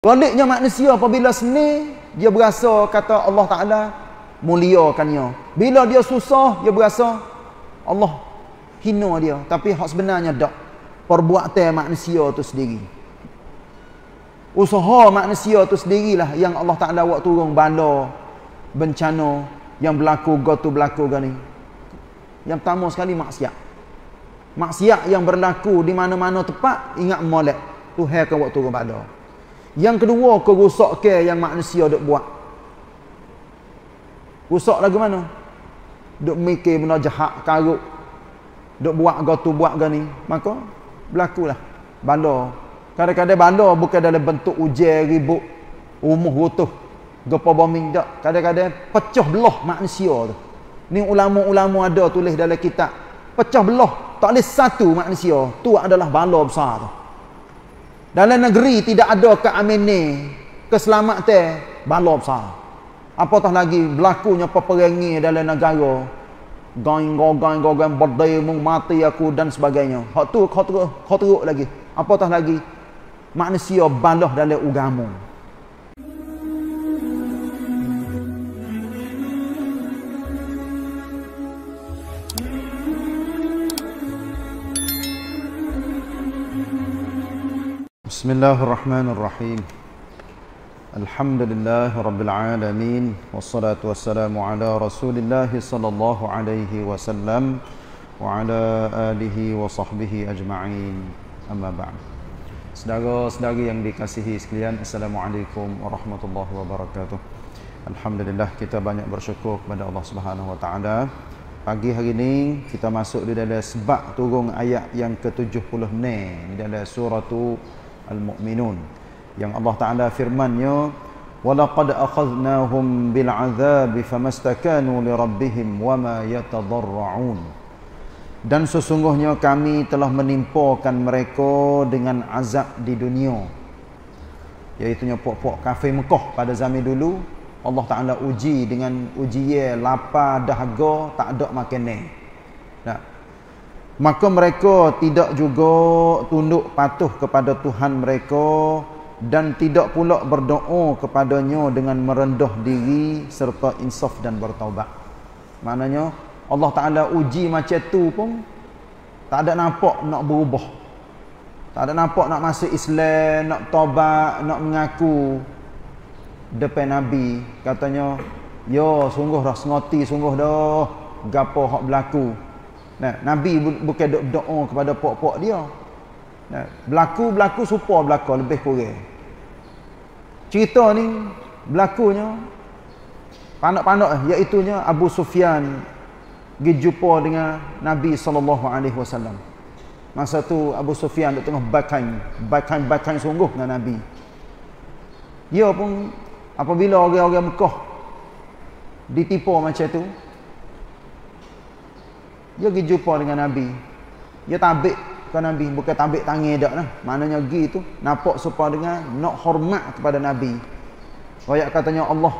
Baliknya manusia apabila seni, dia berasa kata Allah Ta'ala muliakannya. Bila dia susah, dia berasa Allah hina dia. Tapi hak sebenarnya tak. Perbuatan manusia tu sendiri. Usaha manusia tu sendirilah yang Allah Ta'ala buat turun bala, bencana yang berlaku, gotu berlaku gani. Yang pertama sekali maksiat. Maksiat yang berlaku di mana-mana tempat, ingat molek. Tuhan akan buat turun bala. Yang kedua, kerosakan yang manusia duk buat. Rosak lagu mana? Duk mikir benda jahat, karut. Duk buat gotu buat gani. Maka berlakulah bala. Kadang-kadang bala bukan dalam bentuk ujian, ribut, umuh rutuh, gempa bombing tak. Kadang-kadang pecah belah manusia tu. Ni ulama-ulama ada tulis dalam kitab. Pecah belah, tak boleh satu manusia. Tu adalah bala besar tu. Dalam negeri tidak ada keamanan, keselamatan, bala besar. Apatah lagi berlakunya peperangan dalam negara. Gang berdemo mati aku dan sebagainya. Hak tu kau teruk lagi. Apatah lagi manusia balah dalam agama. Bismillahirrahmanirrahim. Alhamdulillah rabbil alamin wassalatu wassalamu ala Rasulillah sallallahu alaihi wasallam wa ala alihi wa sahbihi ajma'in. Amma ba'd. Saudara-saudari yang dikasihi sekalian, assalamualaikum warahmatullahi wabarakatuh. Alhamdulillah, kita banyak bersyukur kepada Allah Subhanahu wa taala. Pagi hari ini kita masuk di dalam sebab turun ayat yang ke-76 di dalam surah Al-Mu'minun, yang Allah Ta'ala firmannya, وَلَقَدْ أَخَذْنَاهُمْ بِالْعَذَابِ فَمَسْتَكَانُوا لِرَبِّهِمْ وَمَا يَتَضَرَّعُونَ. Dan sesungguhnya kami telah menimpakan mereka dengan azab di dunia, iaitunya puak-puak kafir Mekah pada zaman dulu. Allah Ta'ala uji dengan ujian lapar, dahaga, tak ada makanan. Nah, maka mereka tidak juga tunduk patuh kepada Tuhan mereka dan tidak pula berdoa kepadanya dengan merendah diri serta insaf dan bertaubat. Maknanya Allah Ta'ala uji macam tu pun tak ada nampak nak berubah. Tak ada nampak nak masuk Islam, nak taubat, nak mengaku depan Nabi. Katanya, ya sungguh dah sengoti, sungguh dah gapo hak berlaku. Nah, Nabi bukan duk berdoa kepada pok-pok dia. Nah, berlaku supaya berlaku lebih kurang. Cerita ni berlakunya panak-panak, iaitunya Abu Sufyan pergi jumpa dengan Nabi SAW. Masa tu Abu Sufyan duk tengah bakan sungguh dengan Nabi. Dia pun apabila orang-orang Mekah ditipu macam tu, dia pergi jumpa dengan Nabi. Dia tabik ke Nabi, bukan tabik tangan dak lah. Maknanya pergi tu nampak supaya dengan nak hormat kepada Nabi. Ayat katanya, Allah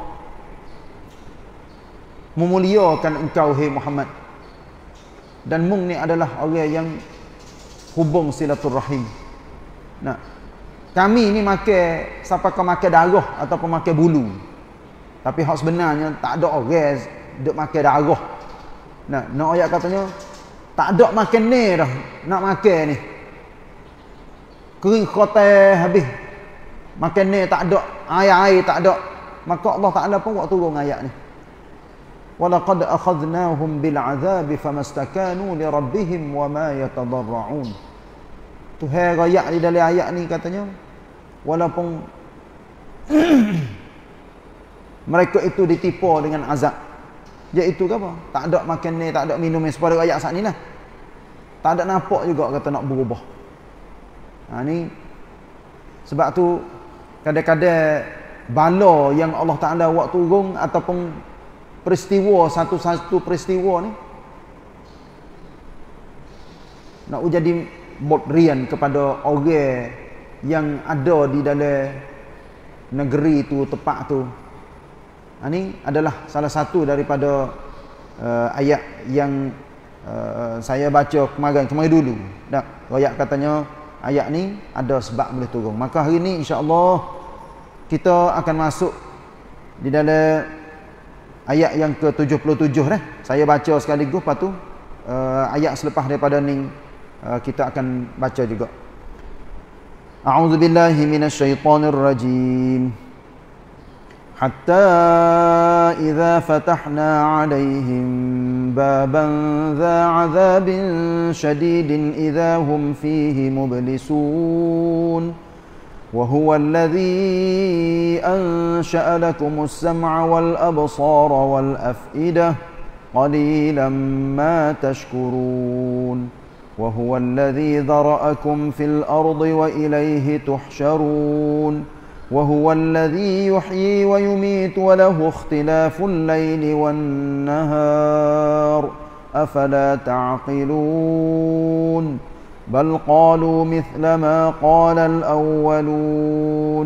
memuliakan engkau hai Muhammad, dan mung ni adalah orang yang hubung silaturrahim. Nah, kami ni makan siapa kau makan darah ataupun makan bulu. Tapi hak sebenarnya tak ada orang duk makan darah. Nah, nak ayat katanya tak ada makan ni dah, nak makan ni kering khotai habis, makan ni tak ada, air tak ada. Maka Allah Ta'ala pun buat turun ayat ni, وَلَقَدْ أَخَذْنَاهُمْ بِالْعَذَابِ فَمَسْتَكَانُوا لِرَبِّهِمْ وَمَا يَتَضَرَّعُونَ. Tuhan rakyat di dalam ayat ni katanya, walaupun mereka itu ditipu dengan azab, iaitu ke apa? Tak ada makan ni, tak ada minum ni, sepada ayat saat ni lah. Tak ada nampak juga kata nak berubah. Ha, ni sebab tu kadang-kadang bala yang Allah Ta'ala buat turun ataupun peristiwa, satu-satu peristiwa ni nak jadi modrian kepada orang yang ada di dalam negeri tu, tempat tu. Ini adalah salah satu daripada ayat yang saya baca kemarin dulu. Ayat katanya ayat ni ada sebab boleh turun. Maka hari ni insya-Allah kita akan masuk di dalam ayat yang ke-77 dah. Saya baca sekaligus, lepas tu ayat selepas daripada ni kita akan baca juga. A'udzubillahi minasyaitonir rajim. Hatta idza fatahna 'alaihim baban dza 'adzabin shadidin idza hum fihi mublisun. Wa huwa alladhi ansha'a lakumus sam'a wal absara wal af'idah qalilan ma tashkurun. Wa huwa alladhi dhara'akum fil ardi wa ilayhi tuhsyarun. وهو الذي يحيي ويميت وله اختلاف الليل والنهار أفلا تعقلون بل قالوا مثل ما قال الأولون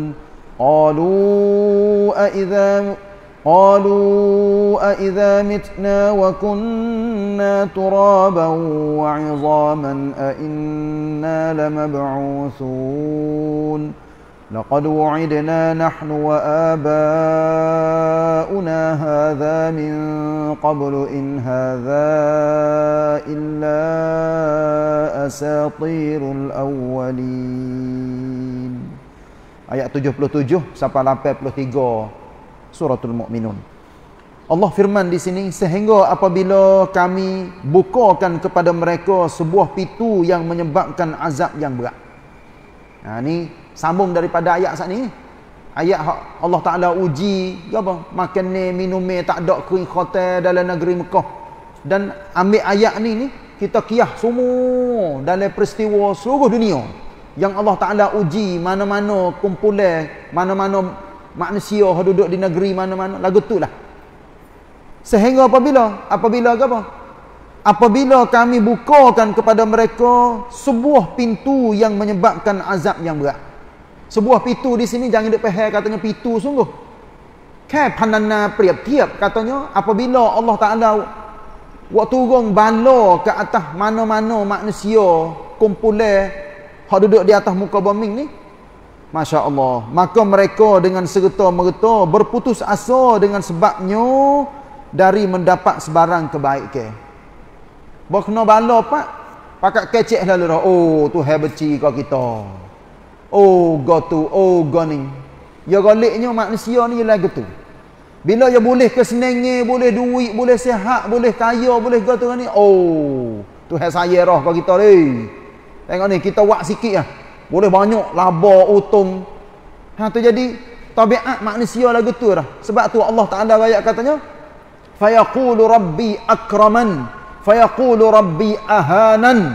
قالوا أإذا متنا وكنا ترابا وعظاما أإنا لمبعوثون لقد وعدنا نحن وآباؤنا هذا من قبل إن هذا إلا أساطير الأولين. Ayat 77 sampai 83 Suratul Mukminun. Allah firman di sini, sehingga apabila kami bukakan kepada mereka sebuah pintu yang menyebabkan azab yang berat. Ni sambung daripada ayat saat ni. Ayat Allah Ta'ala uji apa? Makan ni, minum ni, tak ada kerikhatan dalam negeri Mekah. Dan ambil ayat ni kita kiyah semua dalam peristiwa seluruh dunia yang Allah Ta'ala uji mana-mana kumpulan, mana-mana manusia yang duduk di negeri mana-mana. Lagu tu lah. Sehingga apabila apa? Apabila kami bukakan kepada mereka sebuah pintu yang menyebabkan azab yang berat. Sebuah pintu di sini jangan dipahal katanya pintu sungguh. Kan pandangan priap tiap katanya apabila Allah Taala buat turun bala ke atas mana-mana manusia kumpulan hak duduk di atas muka bumi ni, masya-Allah, maka mereka dengan serta-merta berputus asa dengan sebabnya dari mendapat sebarang kebaikan. Bawa kena bala pak, pakat kecek lalu dah. Oh, Tuhan benci kau kita. Oh, gotu, oh goni. Ya goliknya manusia ni ialah gitu. Bila dia boleh kesenangan, boleh duit, boleh sihat, boleh kaya, boleh gotu ni. Oh, Tuhan saya roh kau kita ni. Tengok ni, kita buat sikit lah. Boleh banyak laba, untung. Tu jadi tabiat manusia lah gitu dah. Sebab tu Allah Ta'ala ayat katanya, fayaqulu rabbi akraman fayaqulu rabbi ahanan.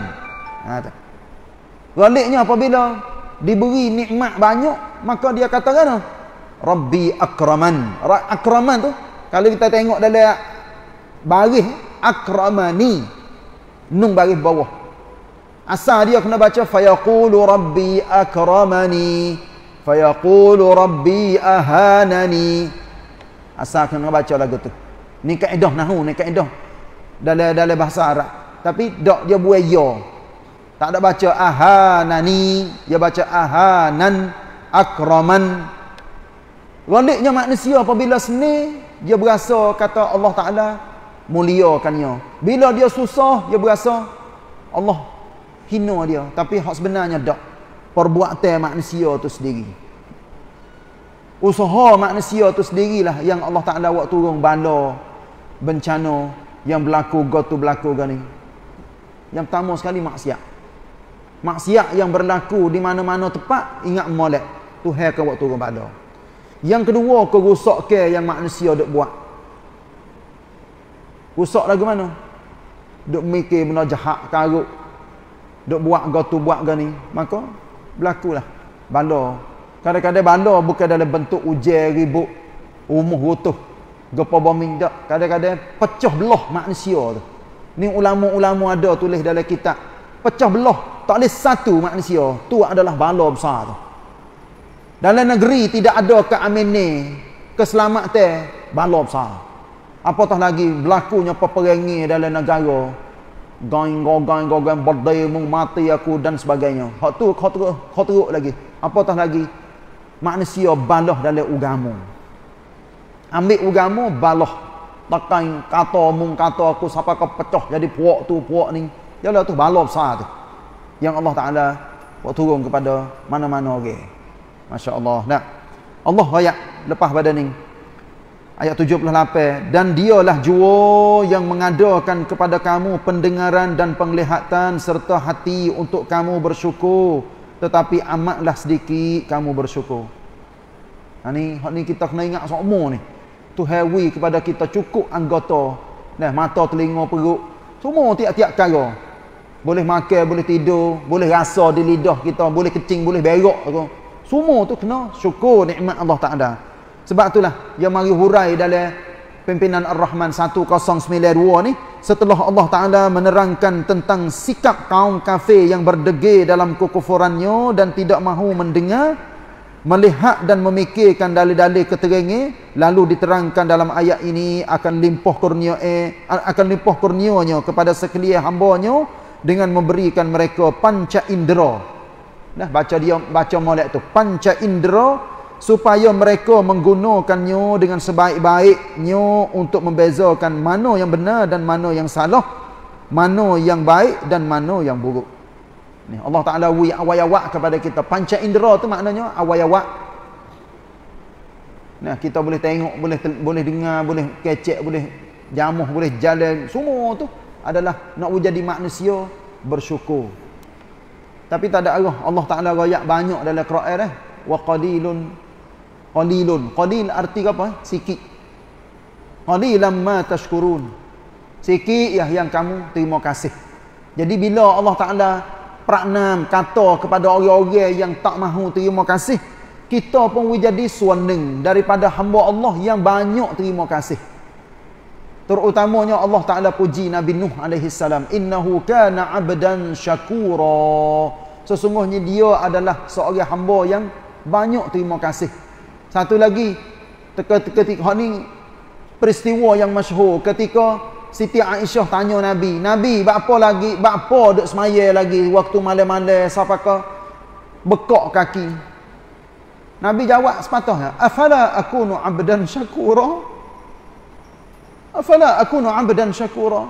Galiknya apabila diberi nikmat banyak, maka dia katakan rabbi akraman. Akraman tu kalau kita tengok dalam baris akramani, nun baris bawah, asal dia kena baca fayaqulu rabbi akramani fayaqulu rabbi ahanani. Asal kena baca lagu tu. Ni kaedah nahwu, ni kaedah dalam bahasa Arab. Tapi dak dia buat ya. Tak ada baca ahanani, dia baca ahanan, akraman. Galiknya manusia apabila seni, dia berasa kata Allah Ta'ala muliakannya. Bila dia susah, dia berasa Allah hina dia. Tapi hak sebenarnya dak. Perbuatan manusia tu sendiri. Usaha manusia tu sendirilah yang Allah Ta'ala buat turun bala, bencana yang berlaku gani. Yang pertama sekali maksiat. Maksiat yang berlaku di mana-mana tempat, ingat molek Tuhan akan buat turun bala. Yang kedua, kerosakan yang manusia duk buat. Rosak lagu mana? Duk mikir benda jahat, karut, duk buat gani, maka berlakulah bala. Kadang-kadang bala bukan dalam bentuk ujian ribut, umuh rutuh, gempa bumi, tak. Kadang-kadang pecah belah manusia tu. Ni ulama-ulama ada tulis dalam kitab. Pecah belah, tak boleh satu manusia. Tu adalah bala besar tu. Dalam negeri tidak ada keamanan, keselamatan, bala besar. Apatah lagi berlakunya peperangan dalam negara. Gang berdaya mati aku dan sebagainya. Hak tu kau teruk lagi. Apatah lagi manusia balah dalam agama. Ambil agama balah. Takkan kata mung kata aku siapa kau pecah jadi puak tu puak ni. Yalah tu balah besar tu. Yang Allah Taala buat turun kepada mana-mana orang. Masya-Allah. Nah. Allah ayat lepas pada ni. Ayat 78, dan dialah jua yang mengadakan kepada kamu pendengaran dan penglihatan serta hati untuk kamu bersyukur, tetapi amatlah sedikit kamu bersyukur. Ni kita kena ingat semua ni. Tu hewi kepada kita cukup anggota. Nah, mata, telinga, perut, semua tiap-tiap perkara. Boleh makan, boleh tidur, boleh rasa di lidah kita, boleh kecing, boleh berak tu. Semua tu kena syukur nikmat Allah Taala. Sebab itulah yang mari hurai dalam pimpinan Ar-Rahman 1092 ni, setelah Allah Taala menerangkan tentang sikap kaum kafir yang berdegil dalam kekufurannya dan tidak mahu mendengar, melihat dan memikirkan dalil-dalil keterangan, lalu diterangkan dalam ayat ini akan limpah kurnianya kepada sekalian hamba-Nya dengan memberikan mereka panca indera. Nah, baca molek tu, panca indera, supaya mereka menggunakannya dengan sebaik-baiknya untuk membezakan mana yang benar dan mana yang salah, mana yang baik dan mana yang buruk. Ni Allah Taala awak kepada kita. Panca indera tu maknanya awak. Nah, kita boleh tengok, boleh dengar, boleh kecek, boleh jamuh, boleh jalan, semua tu adalah nak jadi manusia bersyukur. Tapi tak ada arah. Allah Taala royak banyak dalam Quran wa qalilun. Qalil arti apa? Sikit. Qalilan ma tashkurun. Sikit yang kamu terima kasih. Jadi bila Allah Taala praknam kata kepada orang-orang yang tak mahu terima kasih, kita pun jadi suaneng daripada hamba Allah yang banyak terima kasih. Terutamanya Allah Taala puji Nabi Nuh alaihi salam, innahu kana 'abdan syakura. Sesungguhnya dia adalah seorang hamba yang banyak terima kasih. Satu lagi, ketika ni peristiwa yang masyhur ketika Siti Aisyah tanya Nabi, bapa duk semaya lagi waktu malam-malam siapakah bekak kaki. Nabi jawab sepatutnya, afala akunu 'abdan syakura? Afala akunu 'abdan syakura?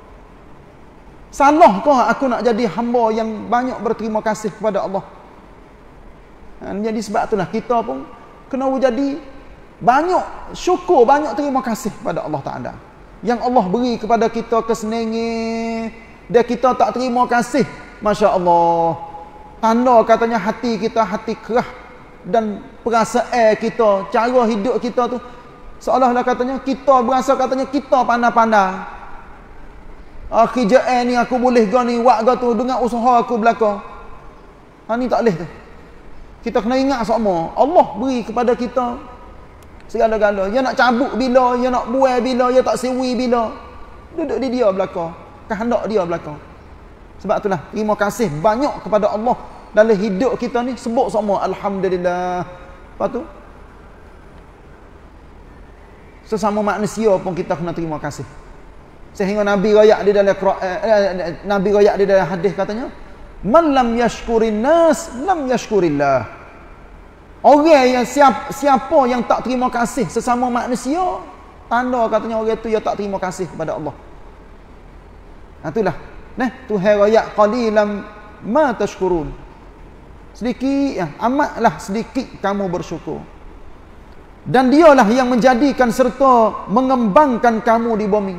Salahkah aku nak jadi hamba yang banyak berterima kasih kepada Allah? Jadi sebab itulah kita pun kena jadi banyak syukur, banyak terima kasih kepada Allah Taala. Yang Allah beri kepada kita kesenangan, dan kita tak terima kasih, Masya Allah, tanda katanya hati kita hati kerah, dan perasaan kita, cara hidup kita tu seolah-olah katanya kita berasa katanya kita pandai-pandai. Kerjaan ni aku boleh gani wak tu dengan usaha aku belaka. Ni tak boleh tu. Kita kena ingat semua Allah beri kepada kita segala-gala. Dia nak cabut bila, dia nak buai bila, dia tak sewi bila, duduk di dia belaka, kehendak dia belaka. Sebab itulah terima kasih banyak kepada Allah dalam hidup kita ni. Sebut semua alhamdulillah. Lepas tu sesama manusia pun kita kena terima kasih. Sehingga Nabi royak di dalam Nabi royak di dalam hadis katanya, man lam yashkurin nas lam yashkurillah. Orang yang siapa yang tak terima kasih sesama manusia, tanda katanya orang tu dia tak terima kasih kepada Allah. Itulah. Tuhan royak qalilan ma tashkurun. Sedikit, amatlah sedikit kamu bersyukur. Dan dialah yang menjadikan serta mengembangkan kamu di bumi.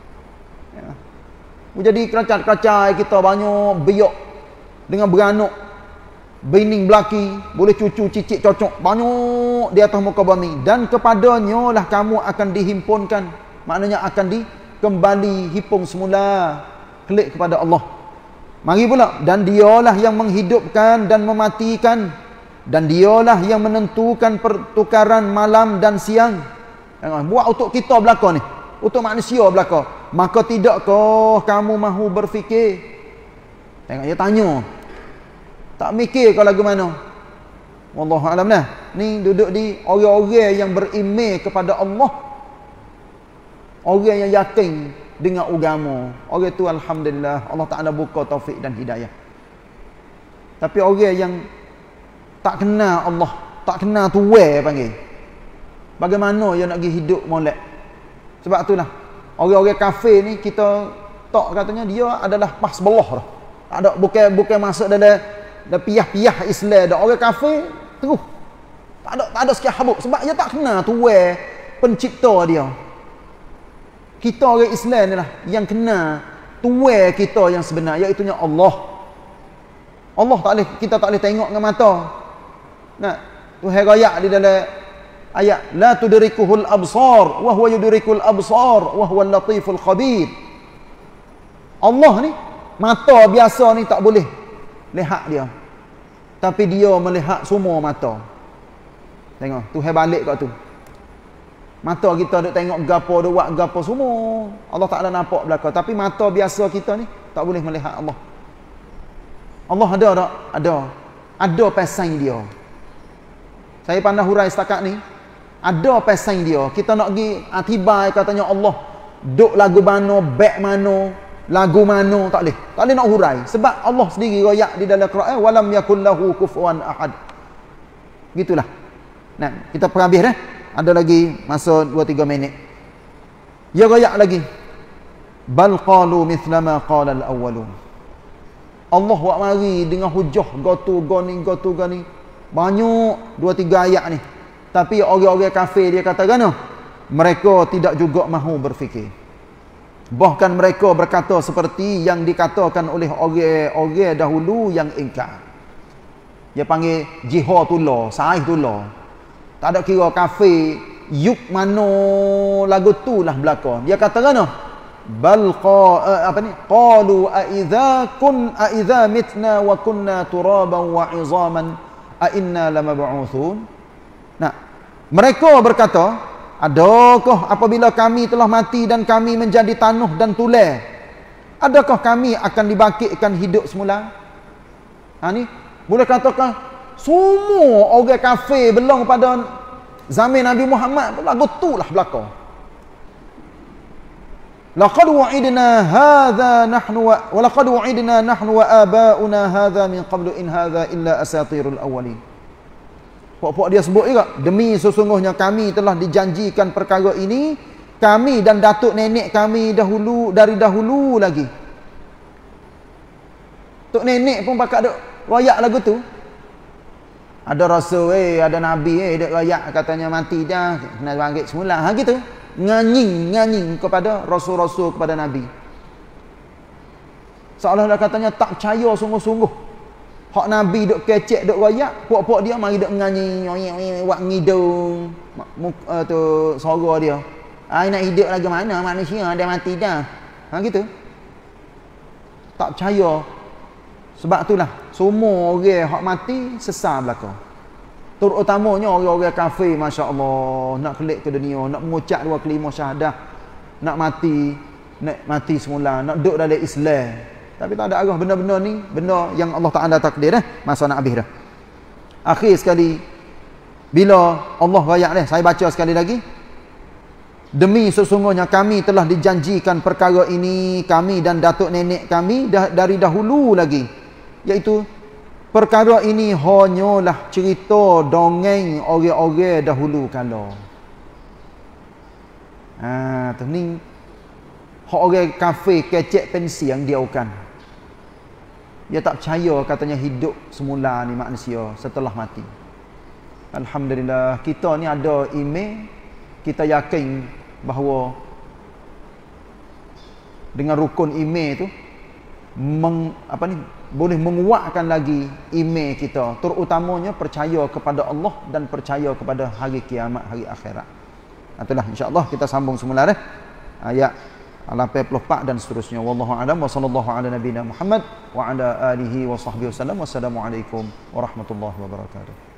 Jadi keracai-keracai kita banyak biak dengan beranak, bening belaki, boleh cucu cicit cocok banyak di atas muka bumi, dan kepadanya lah kamu akan dihimpunkan, maknanya akan dikembali himpun semula klik kepada Allah. Mari pula, dan dialah yang menghidupkan dan mematikan, dan dialah yang menentukan pertukaran malam dan siang. Buat untuk kita belaka ni, untuk manusia belaka. Maka tidakkah kamu mahu berfikir? Tengok dia tanya, tak mikir kau lagu mana? Wallahu alam lah. Ni duduk di orang-orang yang beriman kepada Allah, orang yang yakin dengan agama. Orang tu alhamdulillah Allah Taala buka taufik dan hidayah. Tapi orang yang tak kenal Allah, tak kena tuwe panggil. Bagaimana dia nak pergi hidup molek? Sebab itulah orang-orang kafir ni kita tak katanya dia adalah pas belah dah. Tak ada bukan masuk dalam piyah-piyah Islam dah. Orang kafir terus tak ada sekian habuk sebab dia tak kena tuwe pencipta dia. Kita orang Islam ni lah yang kena tuwe kita yang sebenar, iaitu Allah. Allah kita tak boleh tengok dengan mata. Nah, Tuhan royak di dalam ayat la tudrikuhul absar wa huwa yudrikul absar wa huwal latiful khabir. Allah ni mata biasa ni tak boleh lihat dia. Tapi dia melihat semua mata. Tengok, Tuhan balik kat tu. Mata kita duk tengok gapo, duk buat gapo semua. Allah tak ada nampak belakang, tapi mata biasa kita ni tak boleh melihat Allah. Allah ada tak? Ada. Ada pesan dia. Saya pandai hurai setakat ni. Ada pesan dia. Kita nak pergi atibai katanya Allah duk lagu mana, back mana, lagu mana, tak boleh. Tak boleh nak hurai. Sebab Allah sendiri royak di dalam Quran, walam yakul lahu kufuwan ahad. Gitulah. Nah, kita perhabis dah. Ada lagi masa 2-3 minit. Ya royak lagi. Bal qalu mithla ma qala al-awwalun. Allah buat mari dengan hujah gotu goni. Banyak 2-3 ayat ni. Tapi orang-orang kafir dia kata gana? Mereka tidak juga mahu berfikir. Bahkan mereka berkata seperti yang dikatakan oleh orang-orang dahulu yang ingkar. Dia panggil jihatullah, saihullah. Tak ada kira kafir yuk mana lagu tu lah belakang. Dia kata gana? Bal qalu a idza mitna wa kunna turaban wa izaman a inna lamab'utsun. Nah, mereka berkata, adakah apabila kami telah mati dan kami menjadi tanah dan tulang, adakah kami akan dibangkitkan hidup semula? Ha ni boleh katakan semua orang kafir belong pada zaman Nabi Muhammad lagu tu lah belakang. Laqad wa'idna hadha nahnu wa laqad wa'idna nahnu wa aba'una hadha min qablu in hadha illa asatirul awwalin. Pokok dia sebut juga, demi sesungguhnya kami telah dijanjikan perkara ini, kami dan datuk nenek kami dahulu, dari dahulu lagi. Tok nenek pun pakak duk royak lagu tu. Ada rasul ada nabi duk royak katanya mati dah kena bangkit semula. Ha gitu. Nganying kepada rasul-rasul, kepada nabi. Seolah-olah katanya tak percaya sungguh-sungguh. Hak nabi duk kecek duk royak, puak-puak dia mari duk nyanyi buat ngidung tu suara dia. Nak hidup lagi mana manusia dah mati dah. Ha gitu. Tak percaya. Sebab itulah semua orang hak mati sesat belaka. Terutamanya orang-orang kafir, masya-Allah, nak kelik ke dunia, nak mengucap 2 kalimah syahadah, nak mati semula, nak duduk dalam Islam. Tapi tak ada arah benda-benda ni, benda yang Allah Taala takdir dah. Masa nak habis dah. Akhir sekali bila Allah royak dah, saya baca sekali lagi. Demi sesungguhnya kami telah dijanjikan perkara ini, kami dan datuk nenek kami dari dahulu lagi. Iaitu perkara ini hanyalah cerita dongeng orang-orang dahulu kala. Tu ni hak orang kafir kecek pensi yang dia ukan. Dia tak percaya katanya hidup semula ni manusia setelah mati. Alhamdulillah kita ni ada iman, kita yakin bahawa dengan rukun iman tu boleh menguatkan lagi iman kita, terutamanya percaya kepada Allah dan percaya kepada hari kiamat, hari akhirat. Itulah insya-Allah kita sambung semula dah ayat 84 dan seterusnya. Wallahu a'lam wa sallallahu ala nabiyina Muhammad wa ala alihi wa sahbihi wasallam. Wassalamualaikum warahmatullahi wabarakatuh.